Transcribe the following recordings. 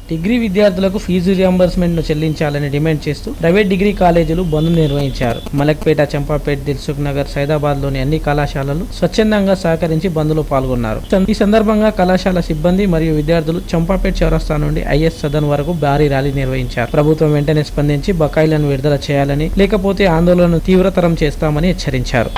Degree విద్యార్థులకు fee reimbursement ను చెల్లించాలని డిమాండ్ చేస్తూ ప్రైవేట్ డిగ్రీ కాలేజీలు బంద్ నిర్వహించారు. మలక్పేట, చంపాపేట, దిల్సుఖ్ నగర్, సైదాబాద్ లోని అన్ని కళాశాలలు స్వచ్ఛందంగా సహకరించి బంద్లో పాల్గొన్నారు. ఈ సందర్భంగా కళాశాల సిబ్బంది మరియు విద్యార్థులు చంపాపేట చౌరస్తా నుండి ఐఎస్ సదన్ వరకు భారీ ర్యాలీ నిర్వహించారు. ప్రభుత్వం వెంటనే స్పందించి బకాయిలను విడుదల చేయాలని, లేకపోతే ఆందోళనను తీవ్రతరం చేస్తామని హెచ్చరించారు.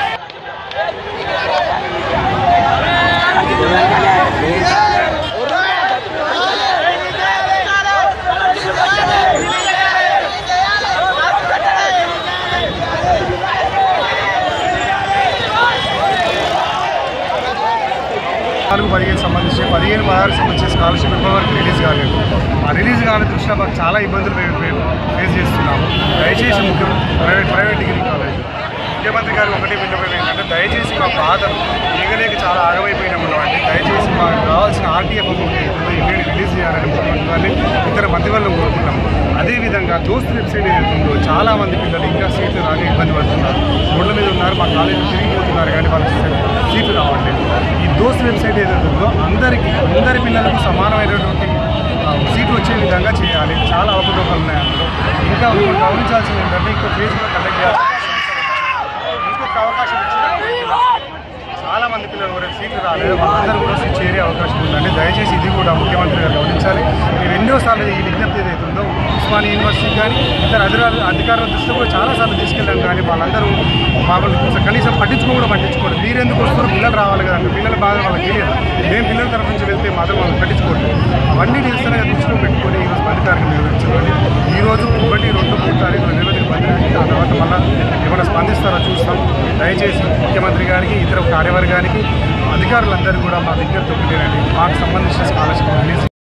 సంబంధించి 15-16 సంబంధించి స్కాలర్షిప్ ఇప్పటివరకు రిలీజ్ కాలేదు. ఆ రిలీజ్ కాని దృష్ట్యా మాకు చాలా ఇబ్బందులు ఫేస్ చేస్తున్నాము. దయచేసి ప్రైవేట్ డిగ్రీ కాలేజ్ ముఖ్యమంత్రి గారు ఒకటి విన్నపం ఏంటంటే, దయచేసి మా బాధలు ఈగలేక చాలా ఆగమైపోయినాము కాబట్టి దయచేసి మాకు కావాల్సిన ఆర్టీఎఫ్ ఇమీడియట్ రిలీజ్ చేయాలని ముఖ్యమంత్రి గారిని ఇతర మంత్రివర్గం కోరుకుంటాము. అదేవిధంగా దోస్త్ వెబ్సైట్ ఏదైతుందో చాలామంది పిల్లలు ఇంకా సీట్లు రాని ఇబ్బంది పడుతున్నారు. రోడ్ల మీద ఉన్నారు, మా కాలేజీలో తిరిగిపోతున్నారు, కానీ వాళ్ళకి సీట్లు రావట్లేదు. ఈ దోస్త్ వెబ్సైట్ ఏదైతుందో అందరి పిల్లలకు సమానమైనటువంటి సీట్లు వచ్చే విధంగా చేయాలి. చాలా అవకతవకలు ఉన్నాయి అందులో. ఇంకా గమనించాల్సింది ఏంటంటే, ఇంకో ఫేజ్ కూడా కండక్ట్ చేయాలి. ఇంకొక అవకాశం ఇచ్చినట్టు చాలామంది పిల్లలు వరకు సీట్లు రాలేదు, వాళ్ళందరూ కూడా సీట్ చేరే అవకాశం ఉందండి. దయచేసి ఇది కూడా ముఖ్యమంత్రి గారు గమనించాలి. మేము ఎన్నోసార్లు ఈ విజ్ఞప్తి ఏదైతుందో ఉస్మానియా యూనివర్సిటీ కానీ ఇతర అధికారుల దృష్టిలో కూడా చాలాసార్లు తీసుకెళ్ళాం, కానీ వాళ్ళందరూ మమ్మల్ని కనీసం పట్టించుకోండి. మీరెందుకు వస్తారో పిల్లలు రావాలి కదండి, పిల్లల బాధ వాళ్ళకి తెలియదు. మేము పిల్లల తరఫు నుంచి వెళ్తే మాత్రం వాళ్ళని పట్టించుకోండి. అవన్నీ నిరసనగా దృష్టిలో పెట్టుకొని ఈరోజు బంద్ కార్యక్రమం నిర్వహించాలి. ఈరోజు 1, 2, 3 తారీఖులు నిలబడి బంద్ పెట్టి ఆ తర్వాత మళ్ళీ ఏమైనా స్పందిస్తారో చూస్తాం. దయచేసి ముఖ్యమంత్రి గారికి, ఇతర కార్యవర్గానికి, అధికారులందరూ కూడా మా విజ్ఞప్తి ఒకటేనండి, మాకు సంబంధించిన స్కాలర్షిప్ రిలీజ్